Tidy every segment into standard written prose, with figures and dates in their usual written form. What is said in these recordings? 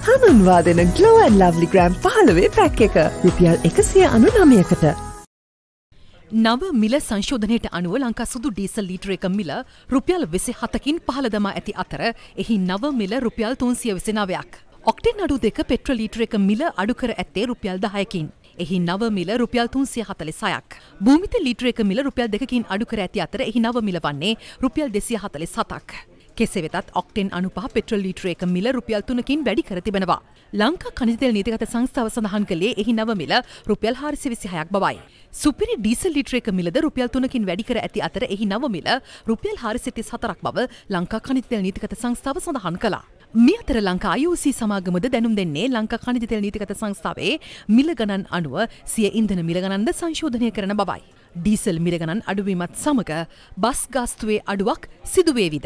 හඳුන්වා දෙන Glow and Lovely Gram 15 pack එක රුපියල් 199කට. නව මිල සංශෝධනයට අනුව ලංකා සුදු ඩීසල් ලීටර එක මිල රුපියල් 27කින් පහළ දමා ඇති අතර එහි නව මිල රුපියල් 329ක්. ඔක්ටේන් අඩු දෙක පෙට්‍රල් ලීටර එක මිල අඩු කර ඇත්තේ රුපියල් 10කින්. එහි නව මිල රුපියල් 346ක්. භූමිත ලීටර එක මිල රුපියල් 2කින් අඩු කර ඇති අතර එහි නව මිල වන්නේ රුපියල් 247ක්. කෙසේ වෙතත් ඔක්ටේන් 95 පෙට්‍රල් ලීටර එක මිල රුපියල් 3කින් වැඩි කර තිබෙනවා. ලංකා ඛනිජ තෙල් නීතිගත සංස්ථාව සඳහන් කළේ එහි නව මිල රුපියල් 426ක් බවයි. සුපිරි ඩීසල් ලීටර එක මිලද රුපියල් 3කින් වැඩි කර ඇති අතර එහි නව මිල රුපියල් 434ක් බව ලංකා ඛනිජ තෙල් නීතිගත සංස්ථාව සඳහන් කළා. මේ අතර ලංකා IOC සමාගමද දැනුම් දෙන්නේ ලංකා ඛනිජ තෙල් නීතිගත සංස්ථාවේ මිල ගණන් අනුව සිය ඉන්ධන මිල ගණන්ද සංශෝධනය කරන බවයි. ඩීසල් මිල ගණන් අඩුවීමත් සමග බස් ගාස්තුවේ අඩුවක් සිදුවේවිද?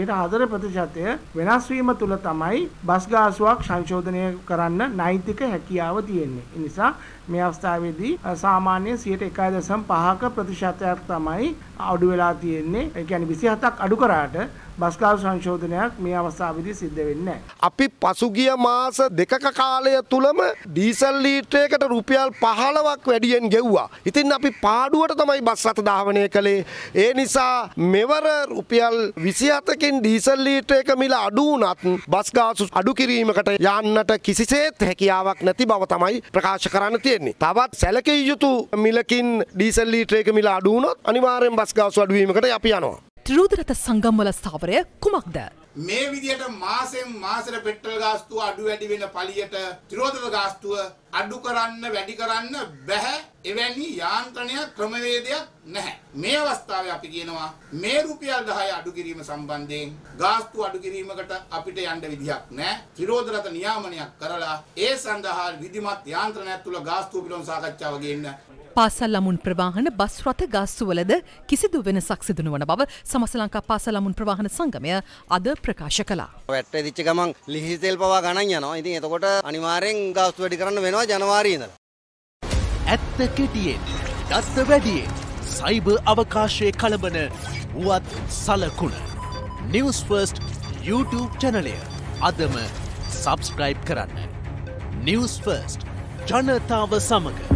4% වෙනස් වීම තුළ තමයි බස් ගාස්තුවක් සංශෝධනය කරන්න නෛතික හැකියාව තියෙන්නේ. ඒ නිසා මේ අවස්ථාවේදී සාමාන්‍ය 1.5%ක ප්‍රතිශතයක් තමයි අඩු වෙලා තියෙන්නේ. ඒ කියන්නේ 27ක් අඩු කරාට බස් ගාස්තු සංශෝධනයක් මේ අවස්ථාවේදී සිද්ධ වෙන්නේ නැහැ. අපි පසුගිය මාස දෙකක කාලය තුලම ඩීසල් ලීටරයකට රුපියල් 15ක් වැඩියෙන් ගෙව්වා. ඉතින් අපි පාඩුවට තමයි බස් රථ ධාවනය කළේ. ඒ නිසා මෙවර රුපියල් 27කින් ඩීසල් ලීටරයක මිල අඩු වුණත් බස් ගාස්තු අඩු කිරීමකට යන්නට කිසිසේත් හැකියාවක් නැති බව තමයි ප්‍රකාශ කරන්න තියෙන්නේ. තවත් සැලකිය යුතු මිලකින් ඩීසල් ලීටරයක මිල අඩු වුණොත් අනිවාර්යෙන් බස් ගාස්තු අඩු වීමකට අපි යනවා. ත්‍රිරෝධරත සංගම්වල ස්ථාවරය කුමක්ද? මේ විදිහට මාසෙන් මාසෙට පෙට්‍රල් ගාස්තුව අඩු වැඩි වෙන පළියට ත්‍රිරෝධක ගාස්තුව අඩු කරන්න වැඩි කරන්න බැහැ. එවැනි යාන්ත්‍රණයක් ක්‍රමවේදයක් නැහැ. මේ අවස්ථාවේ අපි කියනවා මේ රුපියල් 10 අඩු කිරීම සම්බන්ධයෙන් ගාස්තු අඩු කිරීමකට අපිට යන්න විදිහක් නැහැ. ත්‍රිරෝධරත නියාමනයක් කරලා ඒ සඳහා විධිමත් යාන්ත්‍රණයක් තුල ගාස්තුව පිළිබඳ සාකච්ඡාව ගෙන්න. පාසල් ළමුන් ප්‍රවාහන බස් රථ ගාස්තුවලද කිසිදු වෙනසක් සිදු නොවන බව සමස්ත ලංකා පාසල් ළමුන් ප්‍රවාහන සංගමය අද ප්‍රකාශ කළා. වැට්ට දිච්ච ගමන් ලිහිල් තෙල් පවා ගණන් යනවා. ඉතින් එතකොට අනිවාර්යෙන් ගාස්තු වැඩි කරන්න වෙනවා ජනවාරියේ ඉඳලා. ඇත්ත කෙටියෙන්, දත්ත වැඩියෙන්, සයිබර් අවකාශයේ කලබන වුවත් සලකුණ. Newsfirst YouTube channelය අදම subscribe කරන්න. Newsfirst ජනතාව සමග